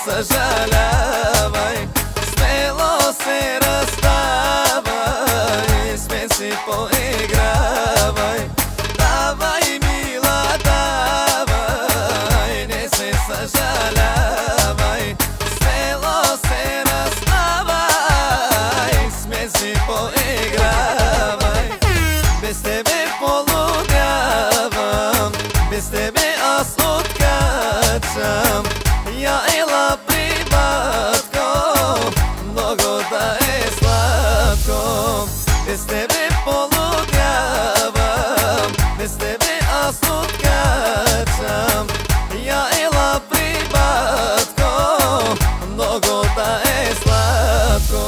съжалявай, смело се разставай, сме си поигравай. Давай, мила, давай, не се съжалявай, смело се разставай, сме си поигравай. Без тебе полудявам, без тебе аз откачам. Я ела при батко, много да е сладко. Без тебе полудявам, без тебе аз откачам. Я ела при батко, много да е сладко.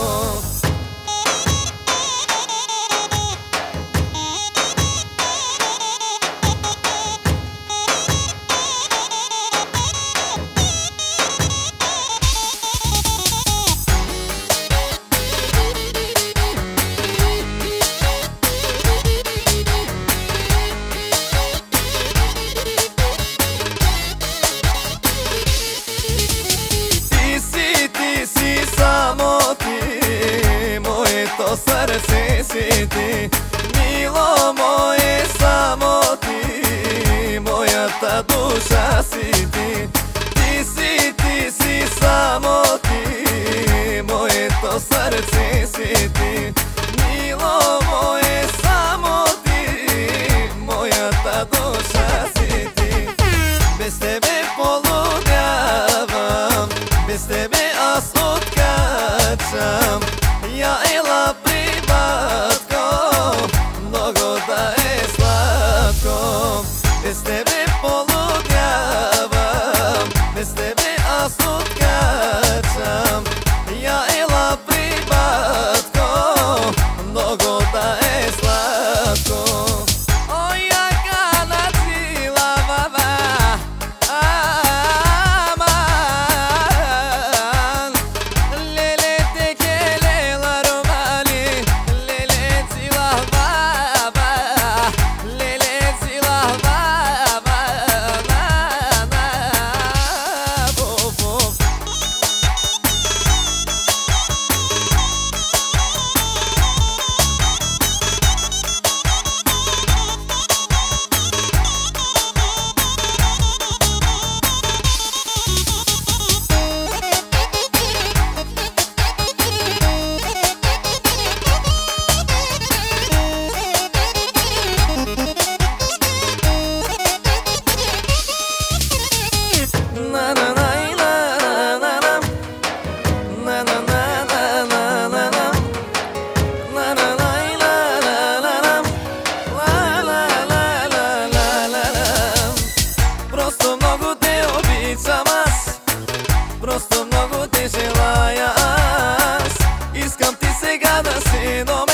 Сърце си ти, мило мое, само ти, моята душа си ти. Ти си, само ти, моето сърце си ти. Мило мое, само ти, моята душа си ти. Без тебе полудявам, без тебе аз откачам. Я ела при батко, много да е сладко. Без тебе полудявам, без тебе аз откачам. Я ела при батко, много да е сладко. Ой, яка нацила баба, аман, леле текеле Просто много те желая аз. Искам ти сега да си дома.